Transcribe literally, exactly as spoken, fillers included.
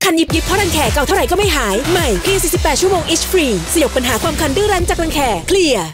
คันยิบยิบเพราะรังแคเก่าเท่าไหร่ก็ไม่หายใหม่เพียงสี่สิบแปดชั่วโมง Itch Free สยบปัญหาความคันดื้อรั้นจากรังแคเคลียร์